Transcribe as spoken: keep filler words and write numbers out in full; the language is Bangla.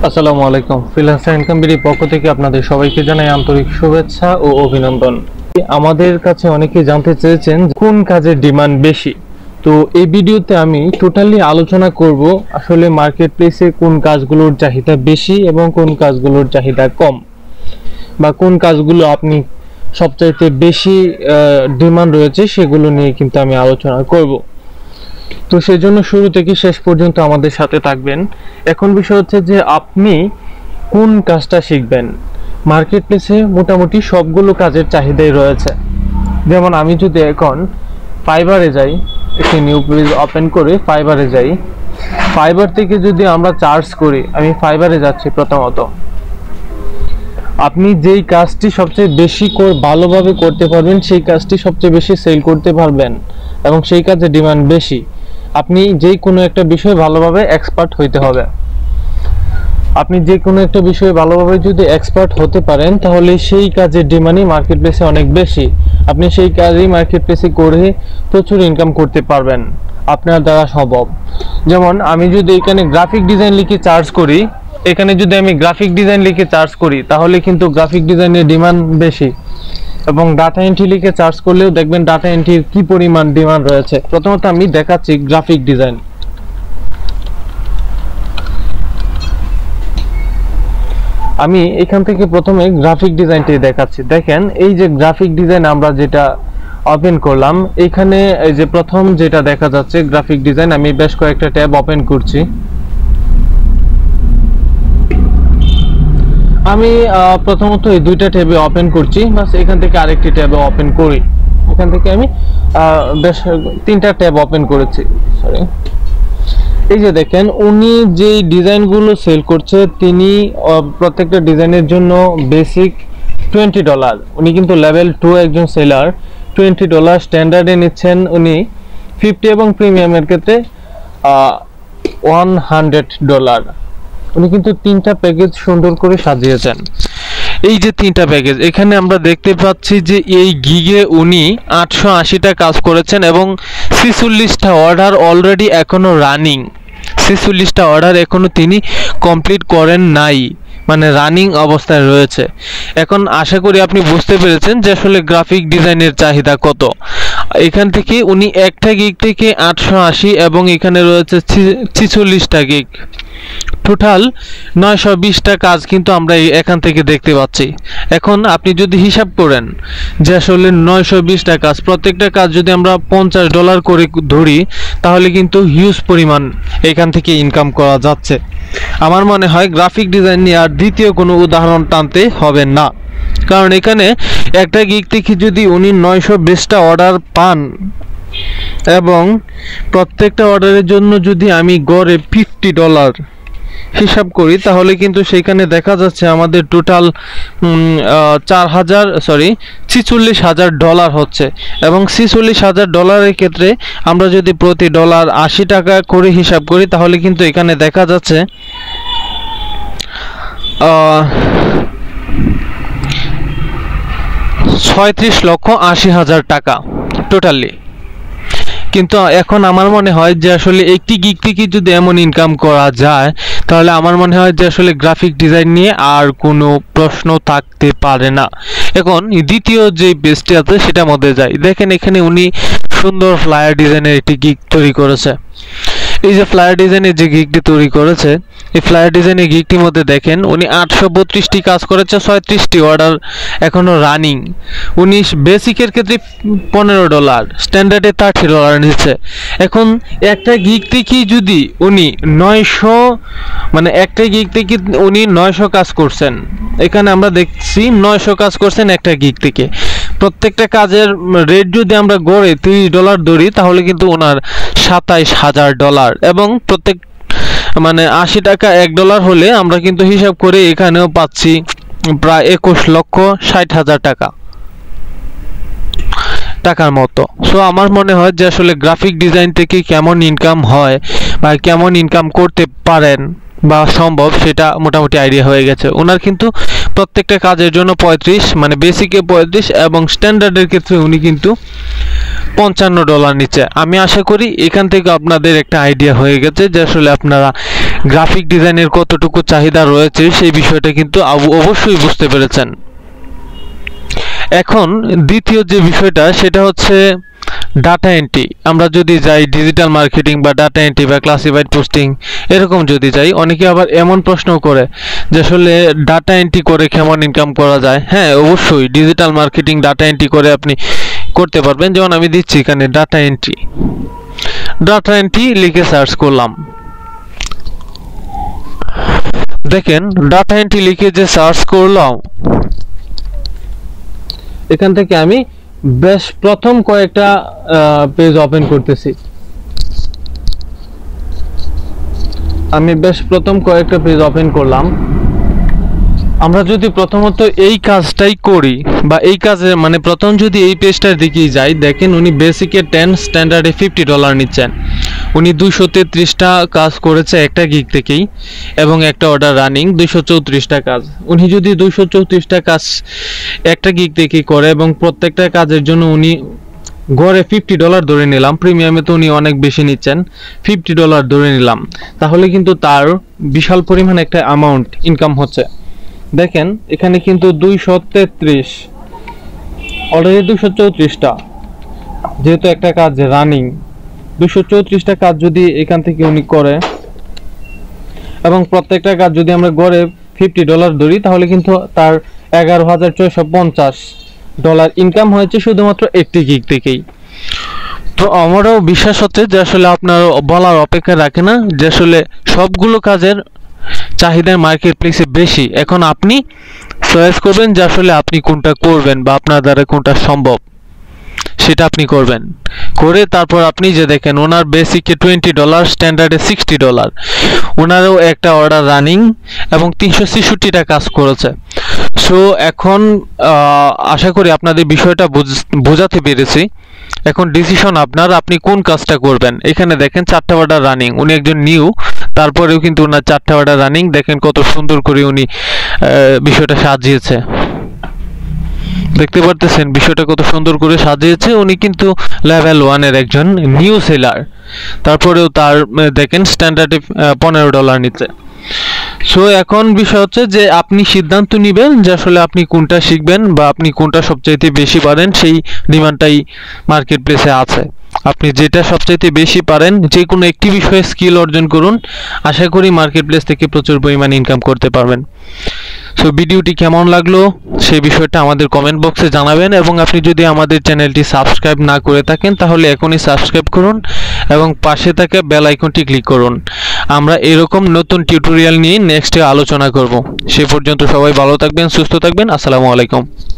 আসসালামু আলাইকুম। ফ্রিল্যান্সার ইনকাম বিডি পক্ষ থেকে আপনাদের সবাইকে জানাই আন্তরিক শুভেচ্ছা ও অভিনন্দন। আমাদের কাছে অনেকেই জানতে চেয়েছেন কোন কাজের ডিমান্ড বেশি। তো এই ভিডিওতে আমি টোটালি আলোচনা করব আসলে মার্কেট প্লেসে কোন কাজগুলোর চাহিদা বেশি এবং কোন কাজগুলোর চাহিদা কম, বা কোন কাজগুলো আপনি সবচাইতে বেশি ডিমান্ড রয়েছে সেগুলো নিয়ে কিন্তু আমি আলোচনা করব। তো সেজন্য শুরু থেকে শেষ পর্যন্ত আমাদের সাথে থাকবেন। এখন বিষয় হচ্ছে যে আপনি কোন কাজটা শিখবেন। মার্কেট প্লেসে মোটামুটি সবগুলো কাজের চাহিদাই রয়েছে। যেমন আমি যদি এখন ফাইবারে যাই, একটি নিউ পেজ ওপেন করে ফাইবারে যাই, ফাইবার থেকে যদি আমরা চার্জ করি, আমি ফাইবারে যাচ্ছি। প্রথমত আপনি যেই কাজটি সবচেয়ে বেশি ভালোভাবে করতে পারবেন সেই কাজটি সবচেয়ে বেশি সেল করতে পারবেন এবং সেই কাজে ডিমান্ড বেশি। আপনি যে কোনো একটা বিষয়ে ভালোভাবে এক্সপার্ট হইতে হবে। আপনি যে কোনো একটা বিষয়ে ভালোভাবে যদি এক্সপার্ট হতে পারেন তাহলে সেই কাজের ডিমান্ডই মার্কেট প্লেসে অনেক বেশি। আপনি সেই কাজই মার্কেট প্লেসে করে প্রচুর ইনকাম করতে পারবেন, আপনার দ্বারা সম্ভব। যেমন আমি যদি এখানে গ্রাফিক ডিজাইন লিখে চার্জ করি, এখানে যদি আমি গ্রাফিক ডিজাইন লিখে চার্জ করি তাহলে কিন্তু গ্রাফিক ডিজাইনের ডিমান্ড বেশি, এবং ডাটা এন্ট্রি লিখে চার্জ করলেও দেখবেন ডাটা এন্ট্রির কি পরিমাণ ডিমান্ড রয়েছে। প্রথমত আমি দেখাচ্ছি গ্রাফিক ডিজাইন। আমি এখান থেকে প্রথমে গ্রাফিক ডিজাইনটি দেখাচ্ছি। দেখেন এই যে গ্রাফিক ডিজাইন আমরা যেটা ওপেন করলাম, এখানে এই যে প্রথম যেটা দেখা যাচ্ছে গ্রাফিক ডিজাইন, আমি বেশ কয়েকটা ট্যাব ওপেন করছি। আমি প্রথমত এই দুইটা ট্যাবে ওপেন করছি, বাস এখান থেকে আরেকটি ট্যাবে ওপেন করি। এখান থেকে আমি বেশ তিনটা ট্যাব ওপেন করেছি। সরি, এই যে দেখেন উনি যে ডিজাইনগুলো সেল করছে, তিনি প্রত্যেকটা ডিজাইনের জন্য বেসিক টোয়েন্টি ডলার, উনি কিন্তু লেভেল টু একজন সেলার, টোয়েন্টি ডলার স্ট্যান্ডার্ডে নিচ্ছেন উনি ফিফটি, এবং প্রিমিয়ামের ক্ষেত্রে ওয়ান হান্ড্রেড ডলার। উনি কিন্তু তিনটা প্যাকেজ সুন্দর করে সাজিয়েছেন। এই যে তিনটা প্যাকেজ এখানে আমরা দেখতে পাচ্ছি যে এই গিগে উনি আটশো আশিটা কাজ করেছেন এবং ছিচল্লিশটা অর্ডার অলরেডি এখনো রানিং। ছিচল্লিশটা অর্ডার এখনো তিনি কমপ্লিট করেন নাই, মানে রানিং অবস্থায় রয়েছে। এখন আশা করি আপনি বুঝতে পেরেছেন যে আসলে গ্রাফিক ডিজাইনের চাহিদা কত। এখান থেকে উনি একটা গিগ থেকে আটশো আশি এবং এখানে রয়েছে ছিচল্লিশটা গিগ, টোটাল নয়শো বিশটা কাজ কিন্তু আমরা এখান থেকে দেখতে পাচ্ছি। এখন আপনি যদি হিসাব করেন যে আসলে নয়শো বিশটা কাজ, প্রত্যেকটা কাজ যদি আমরা পঞ্চাশ ডলার করে ধরি তাহলে কিন্তু হিউজ পরিমাণ এখান থেকে ইনকাম করা যাচ্ছে। আমার মনে হয় গ্রাফিক ডিজাইন নিয়ে আর দ্বিতীয় কোনো উদাহরণ টানতে হবে না, কারণ এখানে একটা গিগ থেকে যদি উনি নয়শো বিশটা অর্ডার পান এবং প্রত্যেকটা অর্ডারের জন্য যদি আমি গড়ে ফিফটি ডলার হিসাব করি তাহলে কিন্তু সেখানে দেখা যাচ্ছে আমাদের টোটাল চার হাজার সরি ছিচল্লিশ হাজার ডলার হচ্ছে। এবং ছিচল্লিশ হাজার ডলারের ক্ষেত্রে আমরা যদি প্রতি ডলার আশি টাকা করে হিসাব করি তাহলে কিন্তু এখানে দেখা যাচ্ছে ছয়ত্রিশ লক্ষ আশি হাজার টাকা টোটালি। কিন্তু এখন আমার মনে হয় যে আসলে একটি গিগ থেকে যদি এমন ইনকাম করা যায় তাহলে আমার মনে হয় যে আসলে গ্রাফিক ডিজাইন নিয়ে আর কোনো প্রশ্ন থাকতে পারে না। এখন দ্বিতীয় যে পেজটি আছে সেটার মধ্যে যাই। দেখেন এখানে উনি সুন্দর ফ্লায়ার ডিজাইনের একটি গিগ তৈরি করেছে। এই যে ফ্লায়ার ডিজাইনের যে গিগটি তৈরি করেছে, এই ফ্লায়ার ডিজাইনের গিগটির মধ্যে দেখেন উনি আটশো বত্রিশটি কাজ করেছে, ছয়ত্রিশটি অর্ডার এখনো রানিং। উনি বেসিকের ক্ষেত্রে পনেরো ডলার, স্ট্যান্ডার্ডে থার্টি ডলার নিচ্ছে। এখন একটা গিগ থেকে যদি উনি নয়শো মানে একটা গিগ থেকে উনি নয়শো কাজ করছেন, এখানে আমরা দেখছি নয়শো কাজ করছেন একটা গিগ থেকে। প্রত্যেকটা কাজের রেট যদি আমরা গড়ে তিরিশ ডলার ধরি তাহলে কিন্তু ওনার সাতাইশ হাজার ডলার, এবং প্রত্যেক মানে আশি টাকা এক ডলার হলে আমরা কিন্তু হিসাব করে এখানেও পাচ্ছি প্রায় একুশ লক্ষ ষাট হাজার টাকা টাকার মতো। সো আমার মনে হয় যে আসলে গ্রাফিক ডিজাইন থেকে কেমন ইনকাম হয় বা কেমন ইনকাম করতে পারেন বা সম্ভব সেটা মোটামুটি আইডিয়া হয়ে গেছে। ওনার কিন্তু প্রত্যেকটা কাজের জন্য পঁয়ত্রিশ, মানে বেসিকে পঁয়ত্রিশ এবং স্ট্যান্ডার্ডের ক্ষেত্রে উনি কিন্তু পঞ্চান্ন ডলার নিচ্ছে। আমি আশা করি এখান থেকে আপনাদের একটা আইডিয়া হয়ে গেছে যে আসলে আপনারা গ্রাফিক ডিজাইনের কতটুকু চাহিদা রয়েছে সেই বিষয়টা কিন্তু অবশ্যই বুঝতে পেরেছেন। এখন দ্বিতীয় যে বিষয়টা সেটা হচ্ছে ডাটা এন্ট্রি। আমরা যদি যাই ডিজিটাল মার্কেটিং বা ডাটা এন্ট্রি বা ক্লাসিফাইড পোস্টিং এরকম যদি যাই, অনেকে আবার এমন প্রশ্ন করে যে আসলে ডাটা এন্ট্রি করে কেমন ইনকাম করা যায়। হ্যাঁ, অবশ্যই ডিজিটাল মার্কেটিং ডাটা এন্ট্রি করে আপনি করতে পারবেন। যেমন আমি দিচ্ছি এখানে ডাটা এন্ট্রি, ডাটা এন্ট্রি লিখে সার্চ করলাম। দেখেন ডাটা এন্ট্রি লিখে যে সার্চ করলাম, এখান থেকে আমি বেশ প্রথম কয়েকটা পেজ ওপেন করতেছি। আমি বেশ প্রথম কয়েকটা পেজ ওপেন করলাম। আমরা যদি প্রথমত এই কাজটাই করি বা এই কাজে মানে প্রথম যদি এই পেজটার দিকে যাই, দেখেন উনি বেসিকে টেন স্ট্যান্ডার্ডে ফিফটি ডলার নিচ্ছেন। উনি দুইশো তেত্রিশটা কাজ করেছে একটা গিগ থেকেই এবং একটা অর্ডার রানিং দুইশো চৌত্রিশটা কাজ। উনি যদি দুইশো চৌত্রিশটা কাজ একটা গিগ থেকেই করে এবং প্রত্যেকটা কাজের জন্য উনি গড়ে ফিফটি ডলার ধরে নিলাম, প্রিমিয়ামে তো উনি অনেক বেশি নিচ্ছেন, ফিফটি ডলার ধরে নিলাম, তাহলে কিন্তু তার বিশাল পরিমাণ একটা অ্যামাউন্ট ইনকাম হচ্ছে। দেখেন এখানে কিন্তু দুইশো তেত্রিশ অলরেডি দুইশো চৌত্রিশটা, যেহেতু একটা কাজ রানিং, দুইশো চৌত্রিশটা কাজ যদি এখান থেকে উনি করে এবং প্রত্যেকটা কাজ যদি আমরা গড়ে ফিফটি ডলার ধরি, তাহলে কিন্তু তার এগারো হাজার ছয়শো পঞ্চাশ ডলার ইনকাম হয়েছে শুধুমাত্র একটি গিগ থেকেই। তো আমারও বিশ্বাস হচ্ছে যে আসলে আপনার বলার অপেক্ষা রাখে না যে আসলে সবগুলো কাজের চাহিদা মার্কেট প্লেসে বেশি। এখন আপনি চয়েস করবেন যে আসলে আপনি কোনটা করবেন বা আপনার দ্বারা কোনটা সম্ভব সেটা আপনি করবেন। করে তারপর আপনি যে দেখেন ওনার বেসিকে টোয়েন্টি ডলার, স্ট্যান্ডার্ডে সিক্সটি ডলার, ওনারও একটা অর্ডার রানিং এবং তিনশো ছেষট্টিটা কাজ করেছে। সো এখন আশা করি আপনাদের বিষয়টা বোঝাতে পেরেছি। এখন ডিসিশন আপনার, আপনি কোন কাজটা করবেন। এখানে দেখেন চারটা অর্ডার রানিং, উনি একজন নিউ, তারপরেও কিন্তু ওনার চারটা অর্ডার রানিং। দেখেন কত সুন্দর করে উনি বিষয়টা সাজিয়েছে, দেখতে পারতেছেন বিষয়টা কত সুন্দর করে সাজিয়েছে। উনি কিন্তু লেভেল ওয়ানের একজন নিউ সেলার, তারপরেও তার দেখেন স্ট্যান্ডার্ডে পনেরো ডলার নিচ্ছে। সো এখন বিষয় হচ্ছে যে আপনি সিদ্ধান্ত নেবেন যে আসলে আপনি কোনটা শিখবেন বা আপনি কোনটা সবচাইতে বেশি পারেন, সেই ডিমান্ডটাই মার্কেট প্লেসে আছে। আপনি যেটা সবচাইতে বেশি পারেন যে কোনো একটি বিষয়ে স্কিল অর্জন করুন, আশা করি মার্কেট প্লেস থেকে প্রচুর পরিমাণে ইনকাম করতে পারবেন। সো ভিডিওটি কেমন লাগলো সেই বিষয়টা আমাদের কমেন্ট বক্সে জানাবেন এবং আপনি যদি আমাদের চ্যানেলটি সাবস্ক্রাইব না করে থাকেন তাহলে এখনই সাবস্ক্রাইব করুন এবং পাশে থাকা বেল আইকনটি ক্লিক করুন। আমরা এরকম নতুন টিউটোরিয়াল নিয়ে নেক্সটে আলোচনা করব। সে পর্যন্ত সবাই ভালো থাকবেন, সুস্থ থাকবেন। আসসালামু আলাইকুম।